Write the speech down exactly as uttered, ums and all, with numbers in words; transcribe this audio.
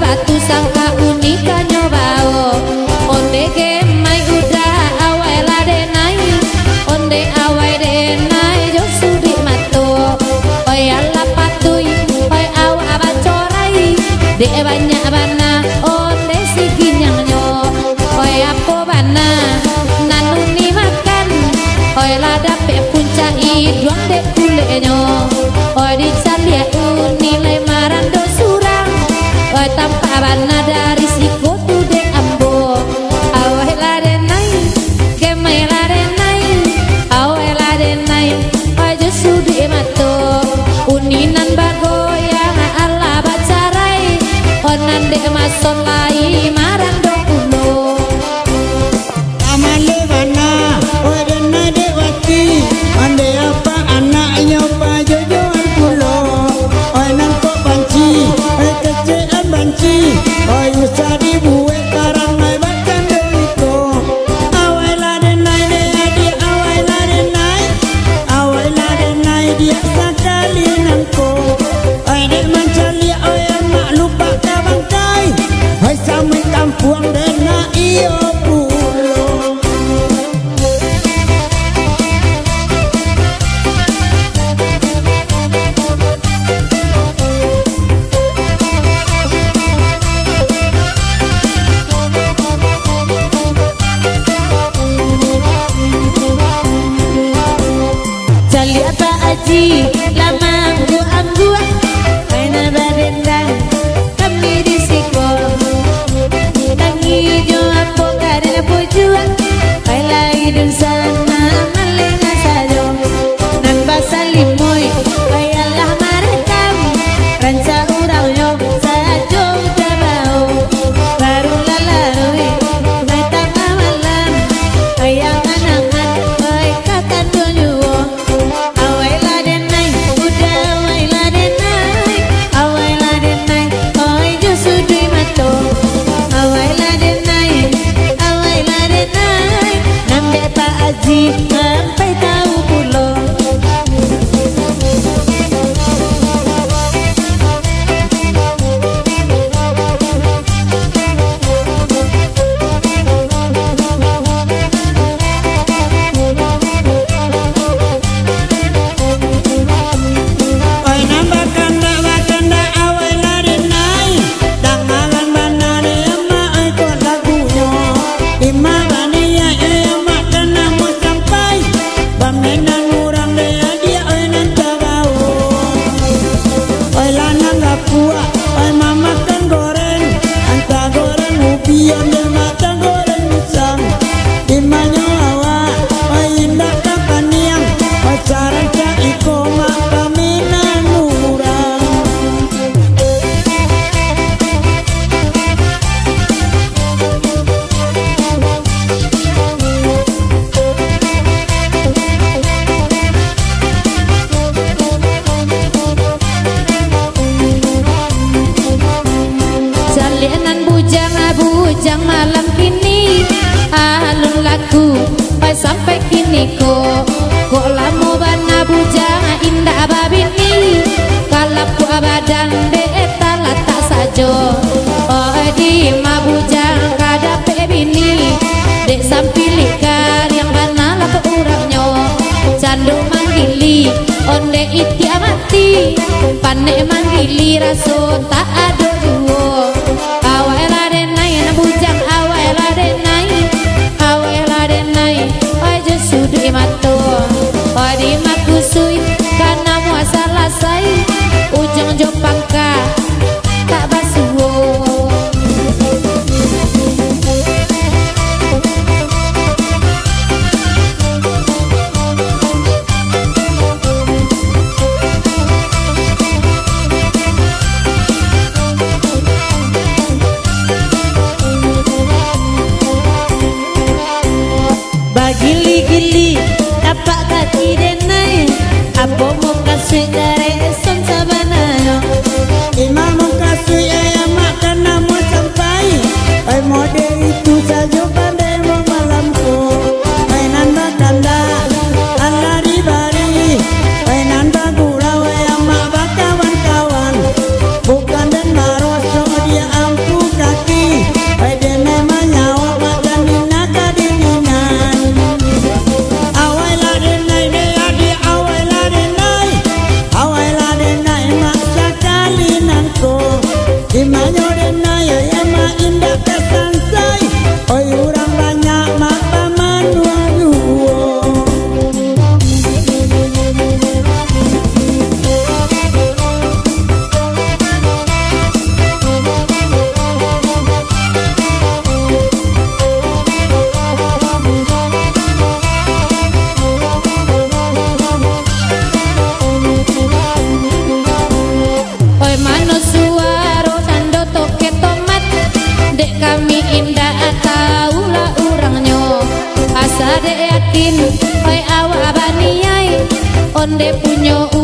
latu sangka unika nyobao onde ke mai udah awai la denai onde awai denai jo sudi mato oi ala patui oi aw abacorai de banyak bana onde siginyang nyo oi apo bana nanuni makan oi la dape punca iduang de kulenyo oi di salia nilai marando surang oi tanpa bana dari siku tu de ambo awai la denai gemai la denai awai la denai oi jo sudi mato uninan bagoyang ala bacarai onan de mason lai marando kulo amale bana oi denai de wati ande apa anaknya pa jojoan kulo oi nan ko banci oi kecean banci oi usah dibuat barang mai bakan deliko awai la denai de adi awai la denai awai la denai dia sekali nanko oi dek mencari oi mak lupa kabangkai oi sampai kampung dena iyo pulo Jaliata aji lama anggu anggu aina barendang kami di siko tangi jo apo karena pujuan kai lai dan sana malenga sajo nan basalimoy kai Allah marekam ranca urang yo sajo jabao baru lalaroi mai tangamalan ayang anangan kai kakan donyuo awai la denai udah awai la denai awai la denai oi jo sudi mato awai la denai awai la denai nambe Pak Haji sampai tahu pulo oi nambah kanda bakanda awai la denai dangalan bana de ama oi ko lagunyo ima bani ya ama kana mo sampai bamenan urang de dia oi nan tabao oi lanang gapua oi mama kan goreng anta goreng ubian de mata goreng pisang imanyo awa oi indah kapaniang oi sarang ca iko mak paminan urang Jalinan bujang bujang malam kini alun lagu pai sampai kini ko kok lamo bana bujang indah babini kalapu abadan de etala tak sajo oh di ma bujang kada bini dek sampili kar yang bana la ke urangnya candu manggili onde iti amati pane manggili raso tak ada duo awai la denai na bujang awai la denai awai la denai oi jo sudi mato oi di makusui kana muasa lasai ujang jo pangka tak basuo bagili-gili dapat kaki denai apa mau kasih dari eson sabanayo ima mo kasih ayam makan mo sampai ai mode itu saja pandai mo malamku ai nanda kanda ala ribari ai nanda gula ayam mak bakawan kawan bukan dan maroso dia am Imanyo dena ya ya ma indah kesansai. Oi urang banyak mak paman dua-dua. Oi mano suaro tando toke tomat. Dek kami indah taulah urangnya. Asa dek yakin oi awak baniai onde punyo